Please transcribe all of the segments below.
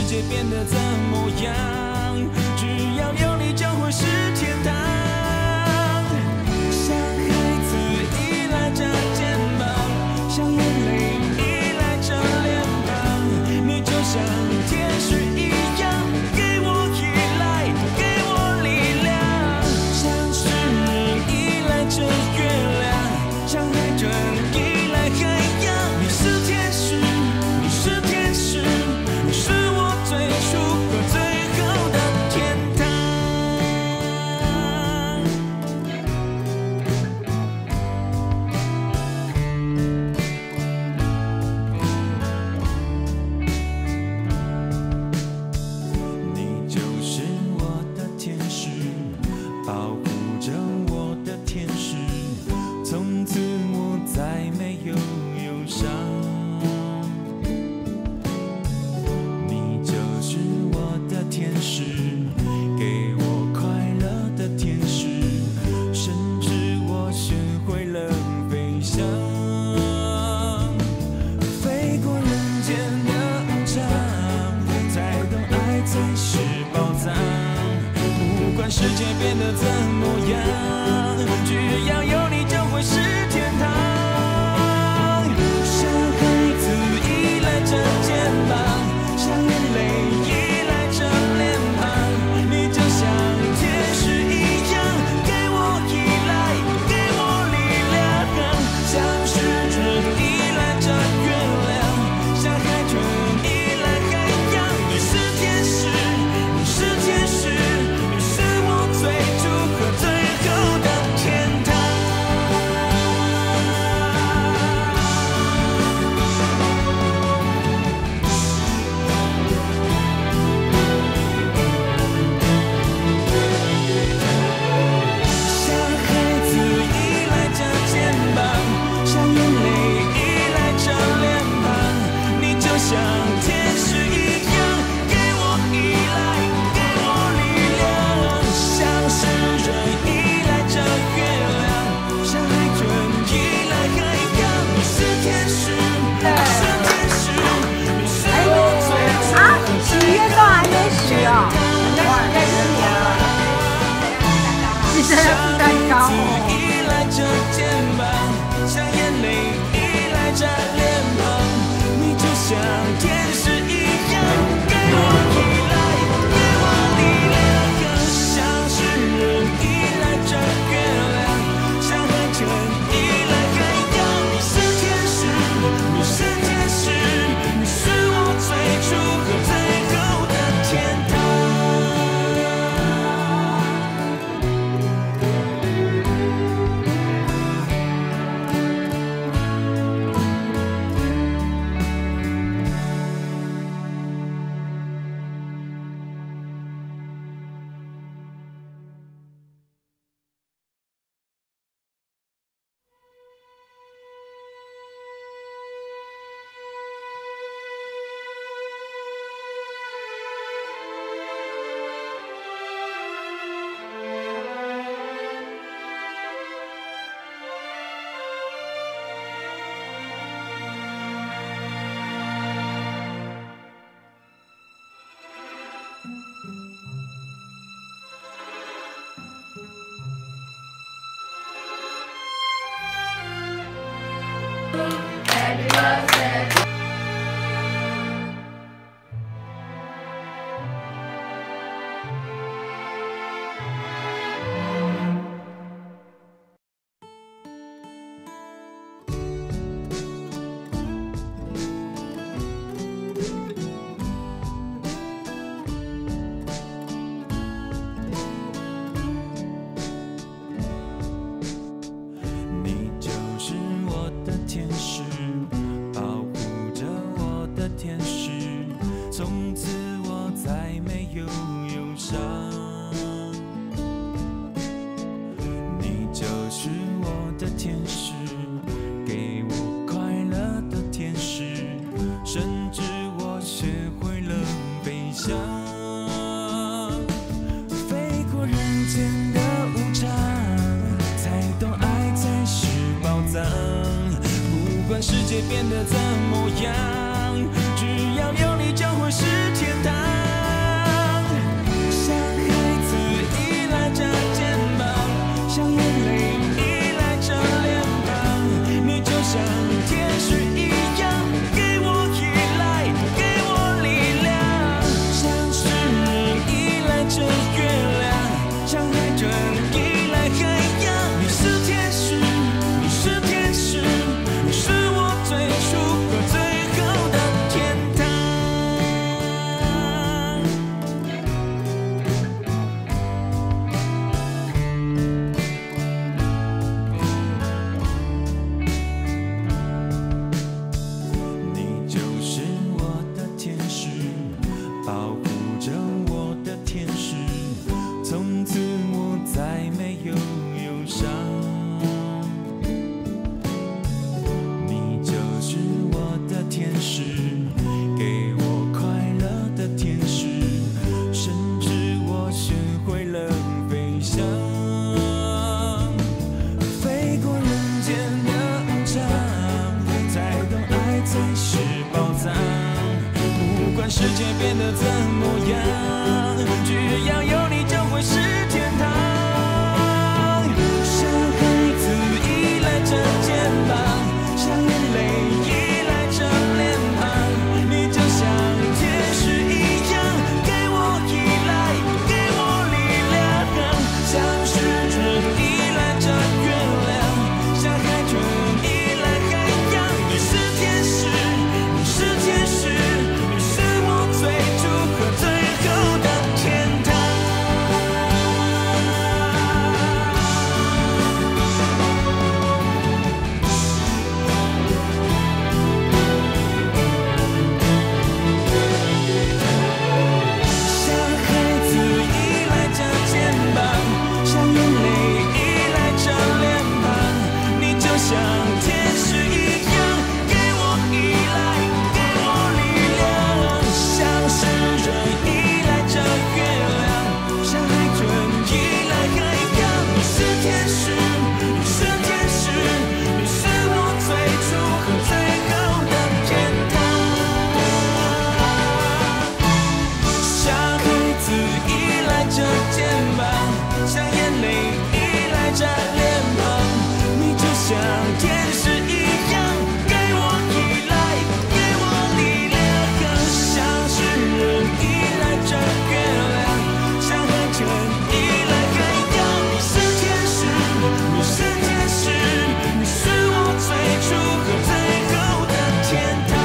界变得怎么样？只要有你，就会是天堂。像孩子依赖着肩膀，像眼泪依赖着脸庞，你就像天使一样，给我依赖，给我力量。像诗人依赖着月亮，像海豚依赖海洋。你是天使，你是天使，你是我最初和最后的天堂。你就是我的天使，保护着我的天使，从此我再没有忧伤。你就是我的天使，给我快乐的天使，甚至我学会了飞翔，飞过人间的无常，才懂爱才是宝藏。不管世界变得怎么样，只要有你，就会是天堂。像孩子依赖着肩膀，像眼泪依赖着脸庞，你就像天使一样，给我依赖，给我力量。像诗人依赖着月亮，像海豚依赖海洋。你是天使，你是天使，你是我最初和最后的天堂。像孩子依赖着肩膀，像眼泪依赖着脸庞，你就像天使一样，给我依赖，给我力量。像诗人依赖着月亮，像海豚依赖海洋。你是天使，你是天使，你是我最初和最 7月都还没许哦，你真的是蛋糕哦。 依赖着肩膀，像眼泪依赖着脸庞，你就像天使一样，给我依赖，给我力量。像诗人依赖着月亮，像海豚依赖海洋。你是天使，你是天使，你是我最初和最后的天堂。你就是我的天使，保护着我的天使，从此我再没有忧伤。你就是我的天使，给我快乐的天使，甚至我学会了飞翔，飞过人间的无常，才懂爱才是宝藏。不管世界变得怎么样，只要有你，就会是天堂。 宝藏。不管世界变得怎么样，只要有你就会是天堂。像孩子依赖着肩膀，像眼泪依赖着脸庞，你就像天使一样，给我依赖，给我力量。像诗人依赖着月亮，像海豚依赖海洋。你是天使，你是天使，你是我最初和最后的天堂。像孩子依赖着肩膀，像眼泪依赖着脸庞，你就像天使一样，给我依赖，给我力量。像诗人依赖着月亮，像海豚依赖海洋。你是天使，你是天使，你是我最初和最后的天堂。像孩子依赖着肩膀，像眼泪依赖着脸庞，你就像天使一样，给我依赖，给我力量。像诗人依赖着月亮，像海豚依赖海洋。你是天使，你是天使，你是我最初和最后的天堂。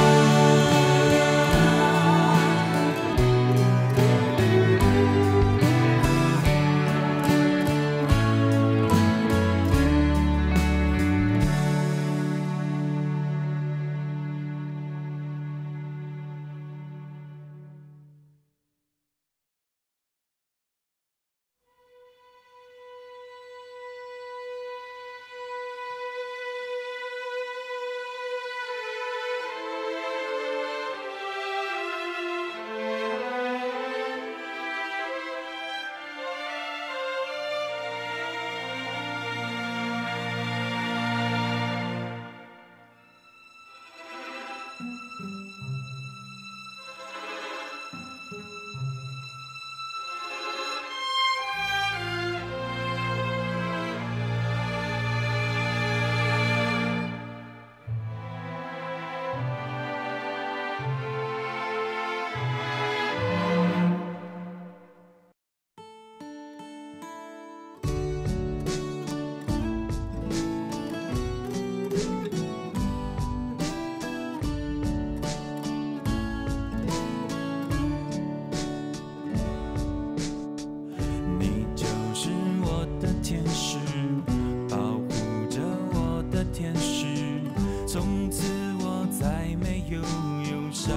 你就是我的天使，保护着我的天使，从此我再没有忧伤。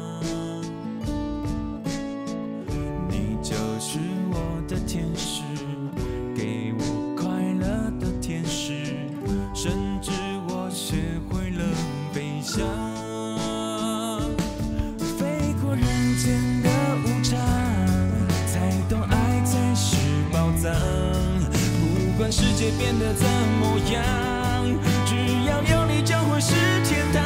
你就是我的天使，给我快乐的天使，甚至我学会了飞翔，飞过人间的无常，才懂爱才是宝藏。不管世界变得怎么样，只要有你就会是天堂。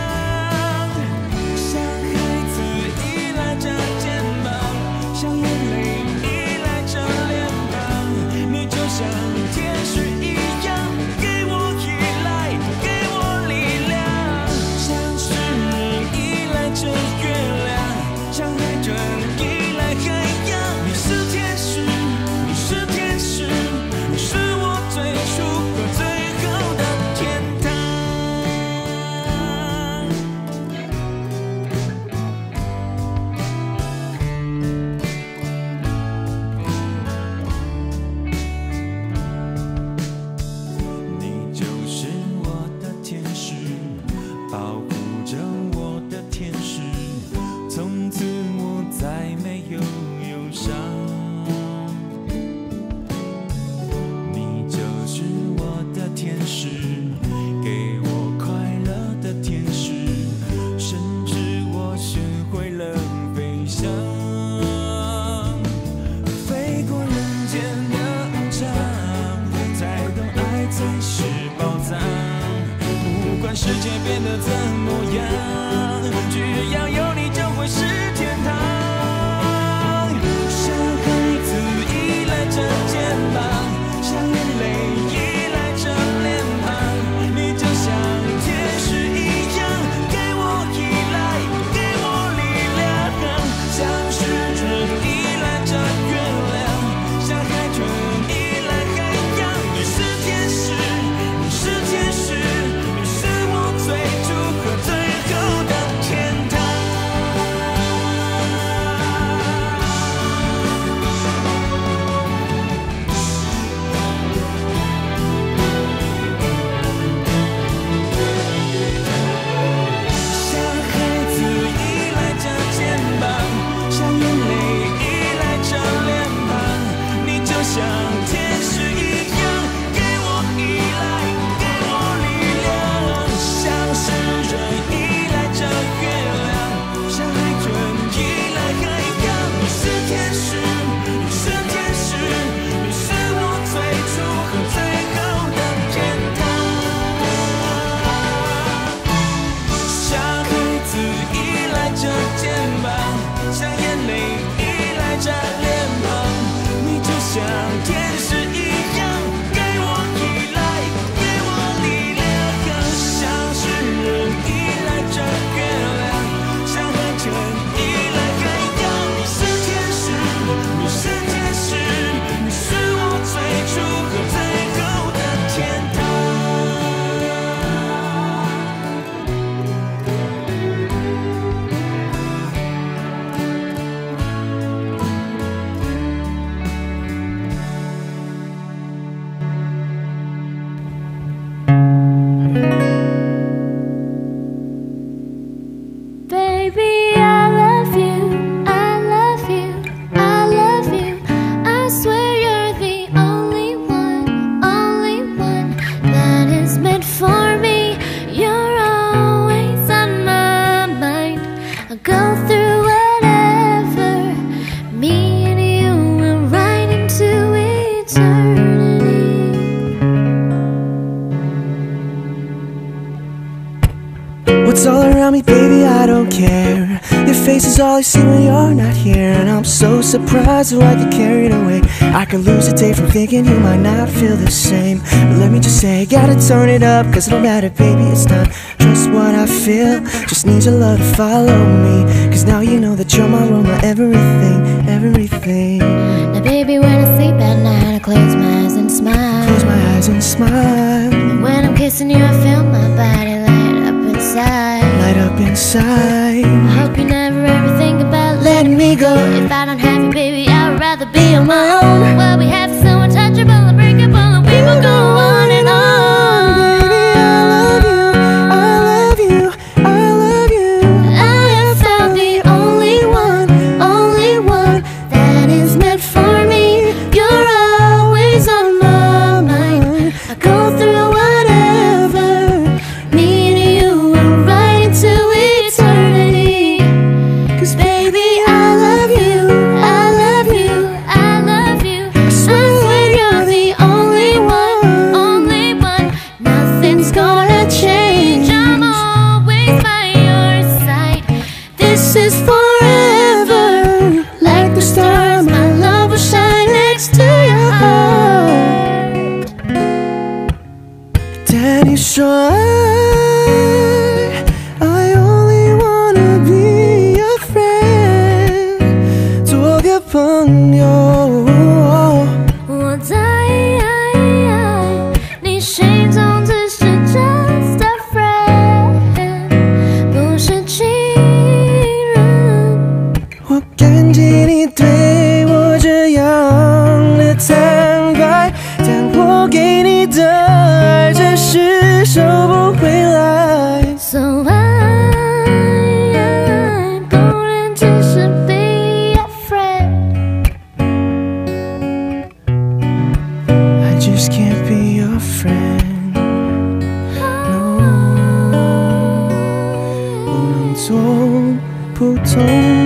像孩子依赖着肩膀，像眼泪依赖着脸庞，你就像天使一样，给我依赖，给我力量。像诗人依赖着月亮，像海豚依赖海洋。你是天使，你是天使，你是我最初和最后的天堂。 go through whatever. Me and you went right into eternity. What's all around me, baby, I don't care. Your face is all I see when you're not here. And I'm so surprised so I get carried away. I could lose a day from thinking you might not feel the same. But let me just say, gotta turn it up, cause it don't matter, baby, it's time. Trust what I feel, just need your love to follow me. Cause now you know that you're my world, my everything, everything. Now baby, when I sleep at night, I close my eyes and smile. Close my eyes and smile. And when I'm kissing you, I feel my body light up inside. Light up inside. I hope you never ever think about letting me go. If I don't have you, baby, I would rather be on my own. What we have is so untouchable, unbreakable, and we will go on and on. Baby, I love you, I love you, I love you. I have found the only one that is meant for me. You're always on my mind. I go through whatever. Me and you are right into eternity. Cause baby, I love you, I love you, I love you. I swear you're the only one. Nothing's gonna change. I'm always by your side. This is forever. Like the stars, my love will shine next to your heart. Danny sure I only wanna be your friend. 두어겨본요. 我在你心中只是 just a friend， 不是情人。 我感激你对我这样的坦白，但我给你的爱只是收不回来。 So I 不能只是 be a friend。 I just can't be your friend. No， 不能做普通